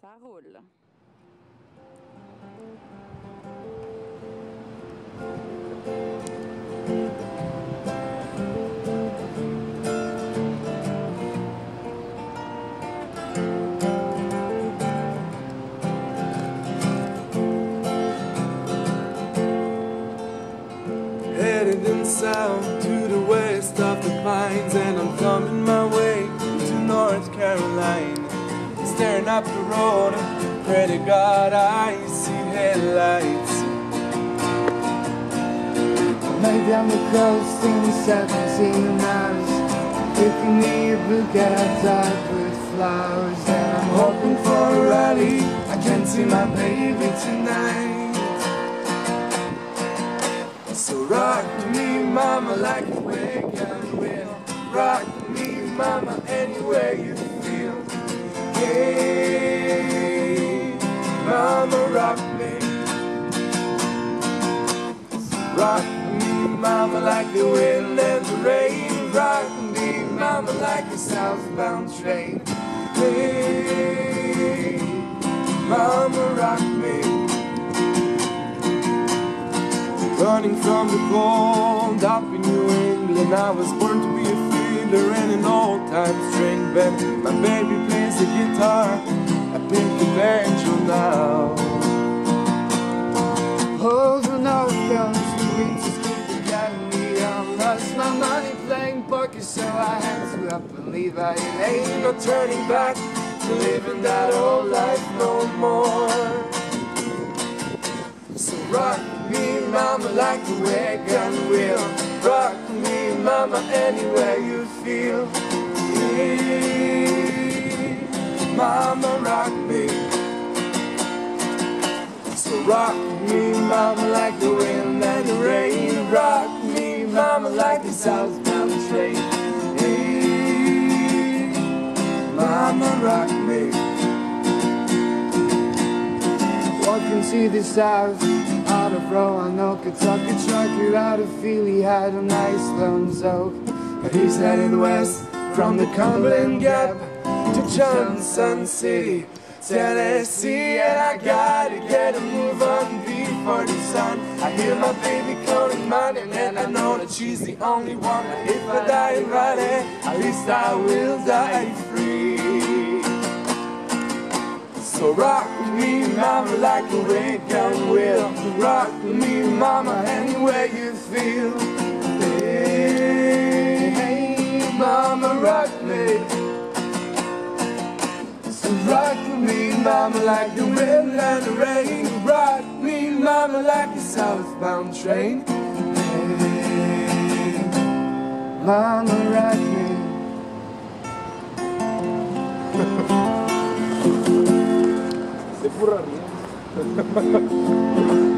Ça roule. Heading south to the west of the pines, and I'm thumbing my way to North Carolina. Staring up the road, pray to God I see headlights. Maybe I'm coasting 17 miles, picking me a bouquet outside with flowers, and I'm Hoping for a rally, I can see my baby tonight. So rock me, mama, like a wagon wheel. Rock me, mama, anywhere you feel. Hey, mama, rock me. Rock me, mama, like the wind and the rain. Rock me, mama, like a southbound train. Hey, mama, rock me. Running from the cold up in New England, I was born to be a fiddler and an old-time string band. My baby plays the guitar, I pick the banjo now. hold the note comes the winter's keep getting me. I lost my money playing poker, so I had to up and leave. I Ain't no turning back to living that old life no more. So rock me, mama, like a wagon wheel. Rock me, mama, anywhere you feel. Hey, mama, rock me. So rock me, mama, like the wind and the rain. Rock me, mama, like the southbound train. Hey, mama, rock me. walking to the south, out of Roanoke, took a trucker out of Philly, had a nice Lones Oak. But he's heading west from the Cumberland Gap to Johnson City, Tennessee. And I gotta get a move on before the sun. I hear my baby calling mine, and I know that she's the only one. But if I die in Raleigh, at least I will die free. So rock me, mama, like a wagon wheel. Rock me, mama, anywhere you feel. Hey, hey, mama, rock me. So rock me, mama, like the wind and the rain. Rock me, mama, like a southbound train. Hey, Mama, rock me. c'est pour rien.